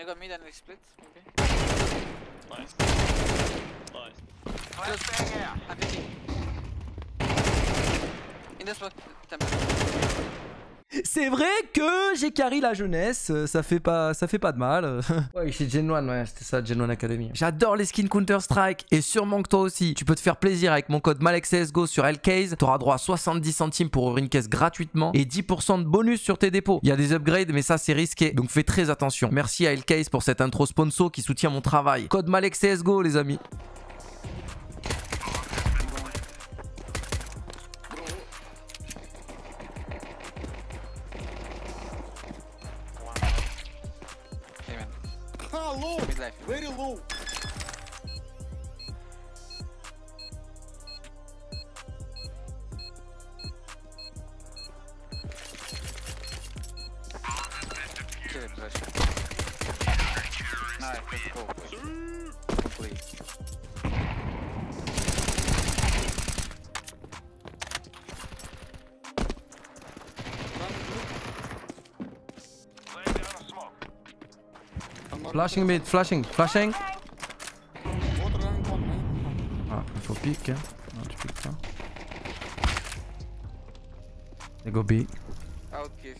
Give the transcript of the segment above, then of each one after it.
you go mid and we split, maybe. Nice. Nice. Flashbang out. I'm picking. In the spot, temple. C'est vrai que j'ai carry la jeunesse, ça fait pas de mal. Ouais, c'est Gen 1, ouais, c'était ça, Gen 1 Academy. J'adore les skins Counter-Strike et sûrement que toi aussi. Tu peux te faire plaisir avec mon code MalexCSGO sur Lcase. T'auras droit à 70 centimes pour ouvrir une caisse gratuitement et 10% de bonus sur tes dépôts. Il y a des upgrades, mais ça c'est risqué, donc fais très attention. Merci à Lcase pour cette intro sponsor qui soutient mon travail. Code MalexCSGO, les amis. Ah, low! Very low! Kill it, Rush. Nice, let's go. Complete. Flashing mid, flashing. Water running on me. Ah, il faut pique, hein. Non, tu piques pas. They go B. Out give.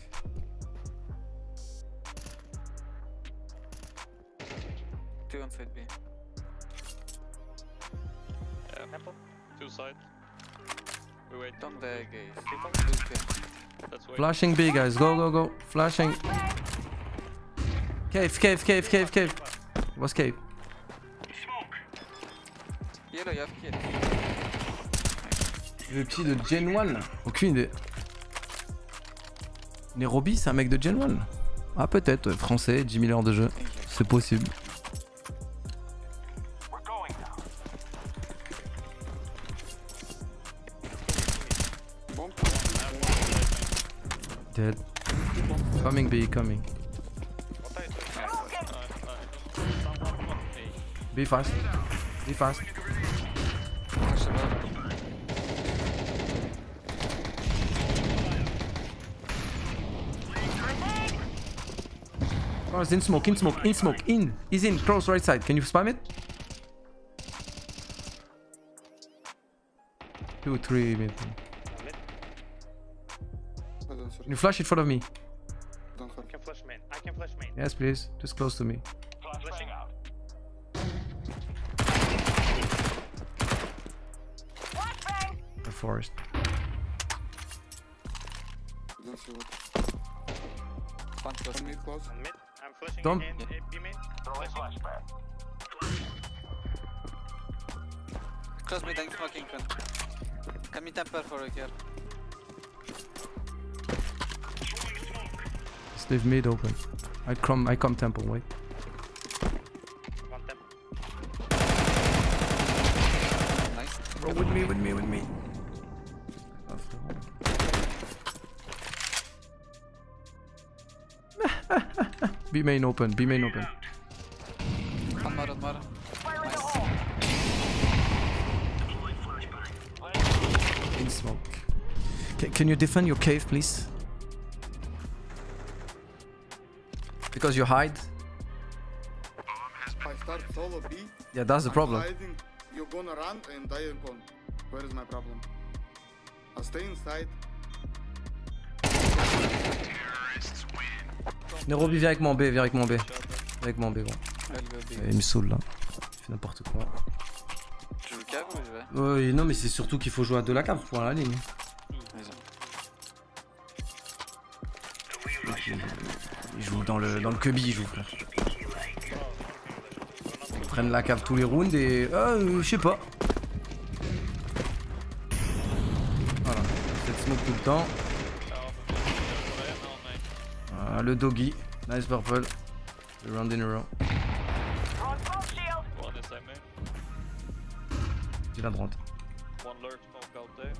Two on side B. Temple. Two side. We wait. Don't die, guys. That's way. Flashing B, guys. Go, go, go. Flashing. Cave, cave, cave, cave, cave. What's cave? Yellow, you have kid. Le petit de Gen 1. Aucune idée. Nairobi, c'est un mec de Gen 1. Ah, peut-être. Français, 10 000 heures de jeu. C'est possible. Dead. Coming B, coming. Be fast. Be fast. Flash above. Oh, it's in smoke, in smoke, in smoke, in. He's in, close right side. Can you spam it? 2, 3, mid. I don't Can you flash it in front of me? don't have. I can flash main. I can flash main. Yes, please. Just close to me. Flashing out. The forest. Don't see what. Punch close. Mid close. On mid. I'm flashing Don't- again. B main. Flashing. Close mid and smoking front. Can me temper for a here. Just leave mid open. I come temple, wait. One temple. Nice. Bro, with me, with me, with me. B main open, B main open. One more, one more. Nice. In smoke. Can you defend your cave, please? Because you hide? I start solo B. Yeah, that's the problem. Hiding. You're gonna run and I am gone. Where is my problem? I'll stay inside. Nairobi, viens avec mon B, viens avec mon B. Viens avec mon B, gros. I'll go big. Il me saoule là. Il fait n'importe quoi. Tu joues cave ou je vais? Ouais, non, mais c'est surtout qu'il faut jouer à de la cave pour la ligne. Vas-y. Il joue dans le cubby, il joue, frère. Ils prennent la cave tous les rounds et. Je sais pas. Voilà. Cette smoke tout le temps. Ah, le doggy. Nice purple. The round in a row. One is side main. J'ai la droite. One lurk smoke out there.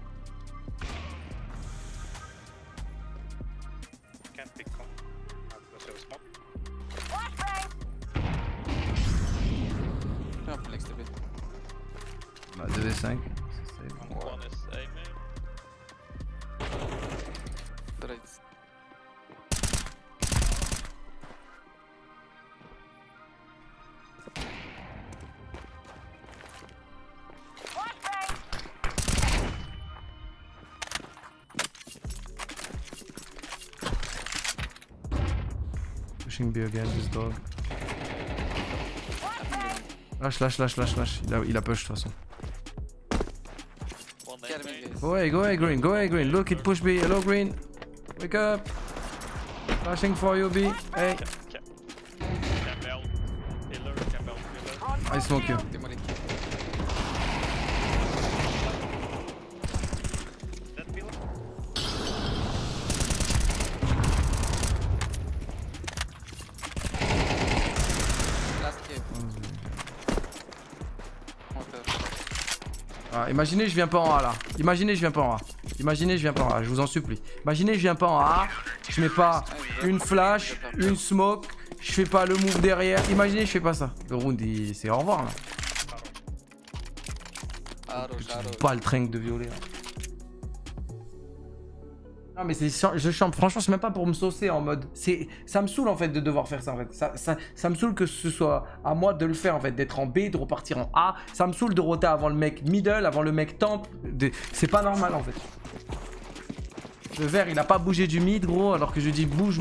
Can't pick one. Because of smoke. Fais un peu next bit. Bah, 2v5. C'est bon. One is A main. Right. Pushing B again, this dog. Lâche. Il a push de toute façon. One Kill me, aim. guys. Go away, green. Look, it push B. Hello, green. Wake up. Flashing for you, B. Hey. Campbell. Pillar. Campbell. Pillar. I smoke you. Démoli. Dead pillar. Last kill. Water. Ah, imaginez, je viens pas en A là. Imaginez, je viens pas en A. Je vous en supplie. Imaginez, je viens pas en A. Je mets pas une flash, une smoke. Je fais pas le move derrière. Imaginez, je fais pas ça. Le round, c'est au revoir là. Arrow. Pas le train de violet. Là. Non mais c'est je chante. Franchement, c'est même pas pour me saucer en mode. Ça me saoule en fait de devoir faire ça en fait. Ça me saoule que ce soit à moi de le faire en fait, d'être en B, de repartir en A. Ça me saoule de roter avant le mec middle, avant le mec temp. C'est pas normal en fait. Le vert il a pas bougé du mid gros alors que je dis bouge.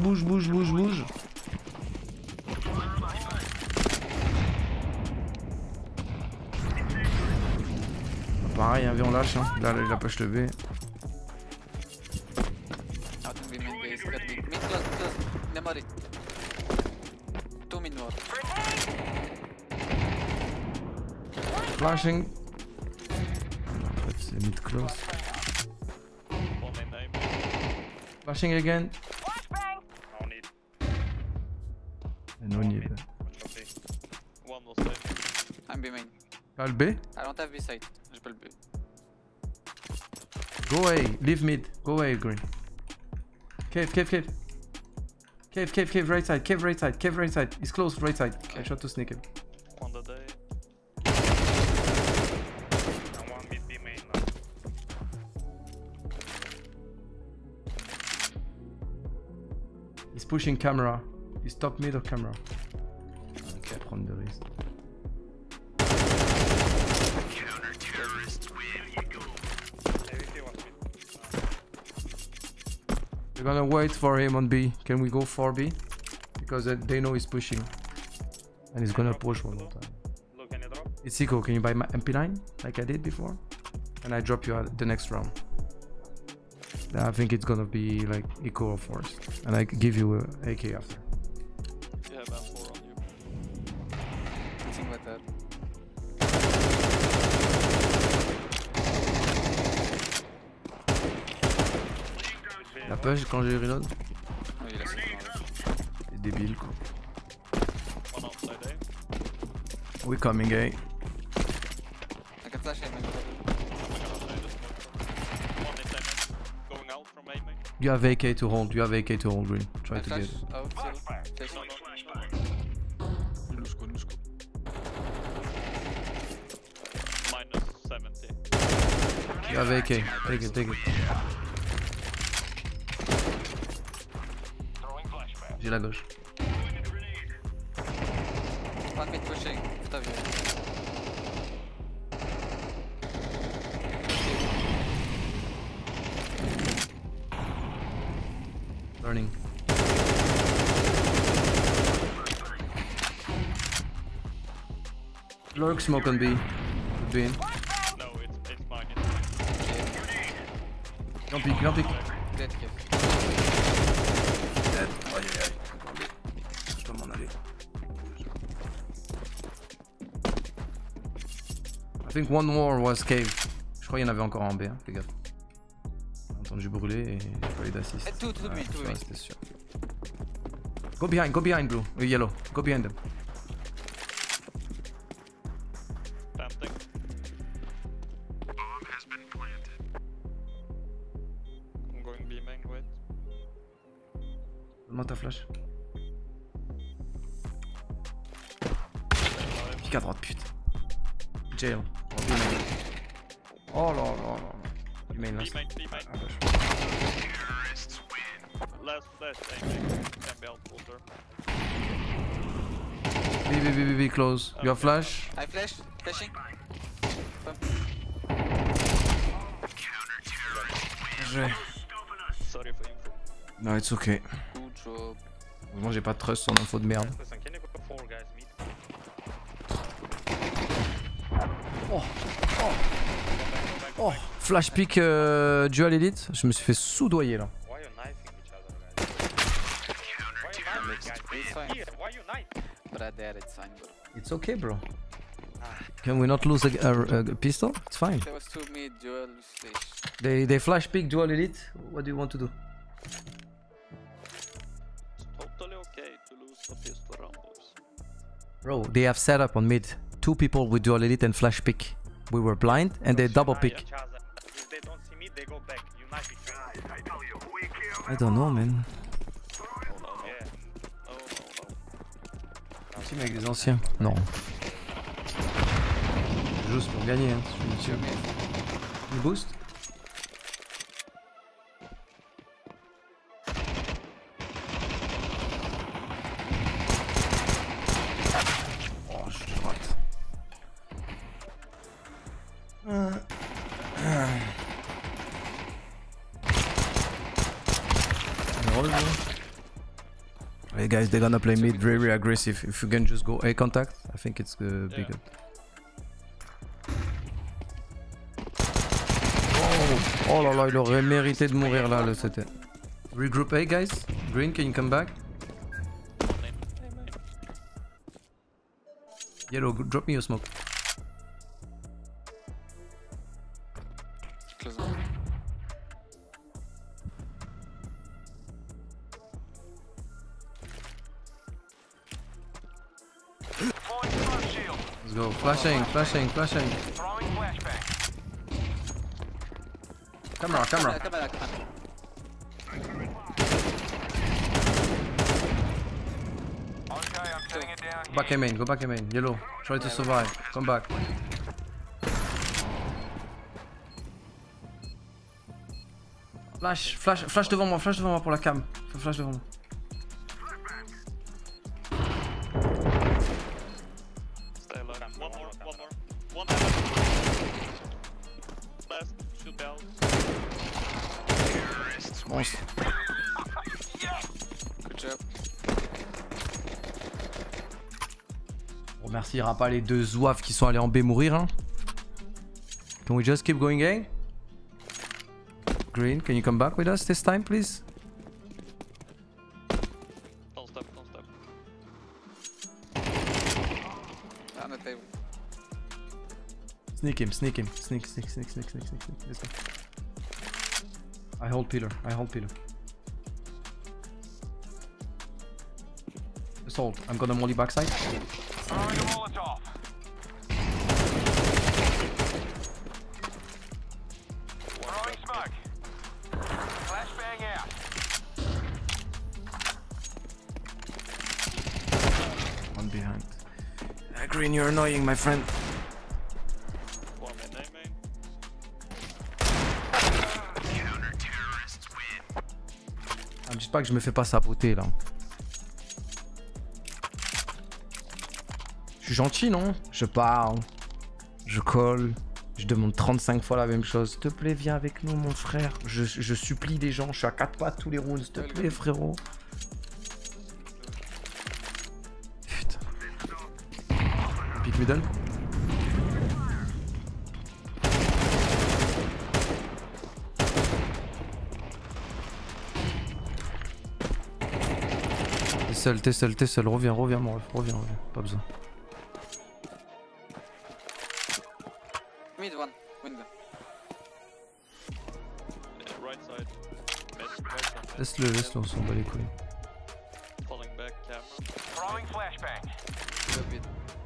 Pareil, hein, viens on lâche. Hein. Là, il a push le B. Out in B main, guys. Cut B. Mid close. Memory. 2 mid more. Flashing. C'est mid close. One aim. Flashing again. No need. No need. Watch out B. One will save. I'm B main. Pas le B. I don't have B side. J'ai pas le B. Go away, leave mid. Go away, green. Cave, right side. He's close, right side. I shot to sneak him. One the day. And one mid B main now. He's pushing camera. He's top mid or camera. Ok, prendre de risque. AVP one mid. We're gonna wait for him on B. Can we go for B? Because they know he's pushing. And he's gonna push one more time. Look, can you drop? It's Eco, can you buy my MP9? Like I did before? And I drop you at the next round. I think it's gonna be like Eco or Force. And I give you a AK after. You have M4 on you. Something like that. La push quand j'ai reload? Oh, il a sauté. C'est débile quoi. One outside A. We coming A. I can flash him. One in 10 going out from A main. You have AK to hold, green. Try I to flash get it. out. Zero. Flash. No. Minus 70. You have AK. Take it. J'ai la gauche. One mid pushing. Putain, vieux. Learning. Lurk smoke on B. Could be in. No, it's mine. Don't peek. Dead kill. Dead. Aïe. Je dois m'en aller. I think one more was cave. Je crois qu'il y en avait encore en B, hein, fais gaffe. J'ai entendu brûler et j'ai pas eu d'assist. Two Ouais, mid, two ouais, mid. c'était sûr. Go behind blue. Yellow. Go behind them. Planting. I'm going B main, wait. Donne-moi ta flash. Pique à droite, putain. Jail. Oh là là. Du main B last. main, B main. Ah, bah, Last A main. Campbell, filter. B close. You have flash? I flash. Flashing. J'ai. Sorry for info. No, it's okay. Good job. Heureusement j'ai pas de trust sur l'info de merde. Listen, can you go 4 guys meet? Oh, flash pick dual elite, je me suis fait soudoyer là. Why you knifing each other, guys? Why you knifing, guys? It's fine. Here, why you knife? Brother, it's fine, bro. It's okay, bro. Can we not lose a pistol? It's fine. There was 2 mid dual stage. They flash pick dual elite. What do you want to do? It's totally okay to lose a pistol round, boys. Bro, they have set up on mid. 2 people with dual elite and flash pick. We were blind and they double pick. If they don't see me, they go back. You knife each other. I don't know, man. Yeah. Oh, no. Team avec des anciens. Non. Juste pour gagner, hein. Il boost. Oh, je rate. Hey guys, they're gonna play mid very aggressive. If you can just go A contact, I think it's bigger. Oh là là, il aurait mérité de mourir là, le CT. Regroup A, guys. Green, can you come back? Yellow, drop me your smoke. Close one. Let's go. Flashing. Camera. Come on. Go back A main. Yellow, try to survive. Come back. Flash devant moi pour la cam. Flash devant moi. Stay low. One more. Last, shoot down. Monstre. Good job. On remerciera pas les 2 zouaves qui sont allés en B mourir, hein. Can we just keep going A? Green, can you come back with us this time, please? Don't stop. On the table. Sneak him. Sneak. Let's go. I hold pillar. Just hold. I'm gonna molly backside. Throwing a Molotov. Throwing smoke. Flashbang out. One behind. Green, you're annoying, my friend. One main. Ah, me dis pas que je me fais pas saboter là. Je suis gentil, non? Je parle, je colle, je demande 35 fois la même chose. S'il te plaît, viens avec nous, mon frère. Je supplie des gens, je suis à 4 pattes tous les rounds. S'il te plaît, frérot. Putain. Pick middle. T'es seul. Reviens, mon ref. Reviens. Pas besoin. Mid one. Window. Yeah, right side. Right side. Laisse-le, on s'en bat les couilles. Falling back, camera. Throwing flashbang. Go mid.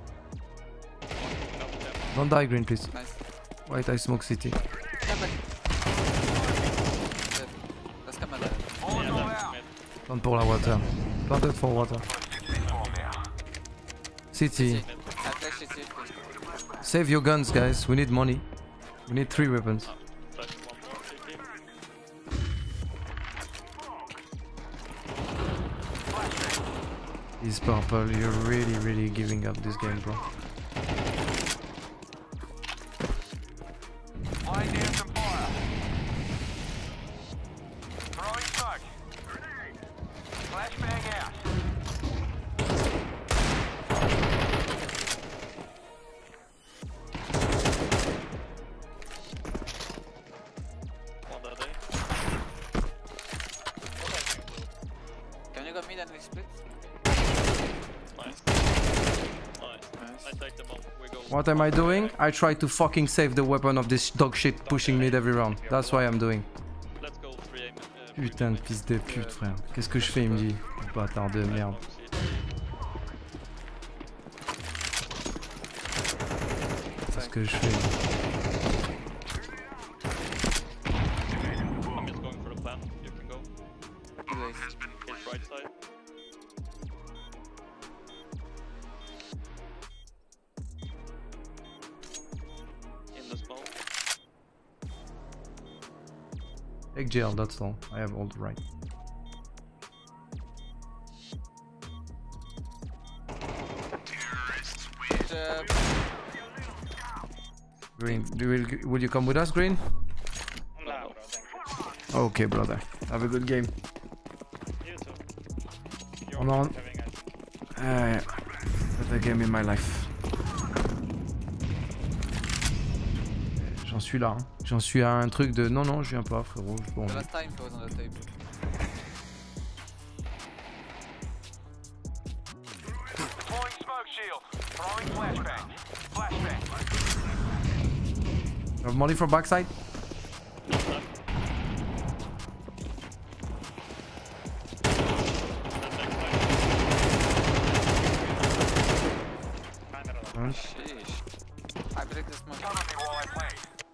Don't die, Green, please. Nice. White, I smoke city. Come back. Dead. Let's come alive. Molotov out. Plant pour la water. Planted for water. City. I flash it, please. Save your guns, guys. We need money. We need 3 weapons. Flash one more, CT. He's purple. You're really giving up this game, bro. Laying down some fire. Throwing smoke. Flashbang out. you go mid and we split? Nice. Nice. I take them all. We go. What am I doing? I try to fucking save the weapon of this dog shit pushing mid every round. That's what I'm doing. Let's go 3 aim. Putain de fils de pute, frère. Qu'est-ce que je fais, il me dit. Bâtard de merde. Qu'est-ce que je fais? I'm just going for the plan. You can go. Nice. Hit right side. In the smoke. Take jail, that's all. I have all the right. Uh, Green, will you come with us, Green? Nah, bro, thank you. Okay, brother. Have a good game. You too. You're On. having a The game in my life. J'en suis là. Hein. J'en suis à un truc de non, non, je viens pas, frérot. Bon. the last time he was on the table. Deploying smoke shield. Throwing flashbang. Flashbang. You have money for backside? camera. Sheesh. I break the smoke. Cover me while I play.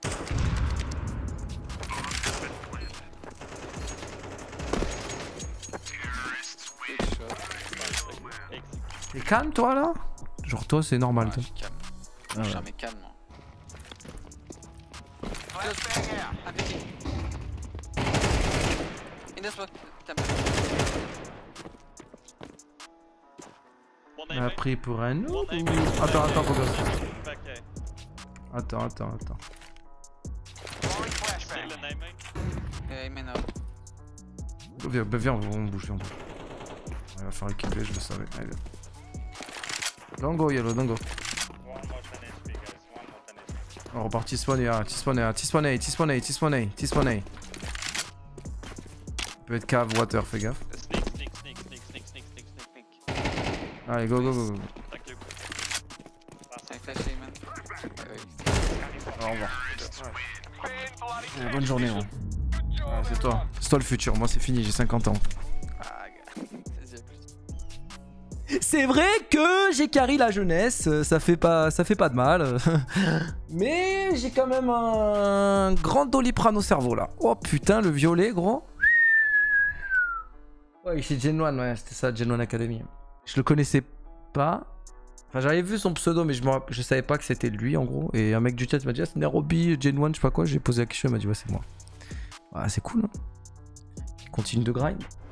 Good shot. T'es calme toi là? Genre toi c'est normal Ouais, toi. je suis calme. Ah ouais. Je suis jamais calme. Moi. Flashbang out. I'm picking. In the smoke. Temple. One On aim. a pris pour un One noob aim. ou... Attends, faut que... Back A. Attends. Throwing flashbang. Still an aiming. Yeah, amen out. Viens, on bouge. On va faire le kill, je le savais. Allez. Don't go, Yellow, don't go. One more 10 HP, guys. One more 10 HP. On repart T-spawn A. Peut être cave, water, fais gaffe. Sneak. Allez, go. Thank you. J'ai flashé, man. Au revoir. Spin bloody Bonne journée, gros. Ah, c'est toi le futur, moi c'est fini, j'ai 50 ans. Ah, gars. Vas-y, à plus. C'est vrai que j'ai carry la jeunesse, ça fait pas de mal. Mais j'ai quand même un grand doliprane au cerveau là. Oh putain, le violet, gros. Ouais, c'est Gen 1, ouais, c'était ça, Gen 1 Academy. Je le connaissais pas. Enfin, j'avais vu son pseudo, mais je savais pas que c'était lui en gros. Et un mec du chat m'a dit, ah, c'est Nairobi, Gen 1, je sais pas quoi. J'ai posé la question, il m'a dit, ouais, c'est moi. Ah, c'est cool, hein. Continue de grind.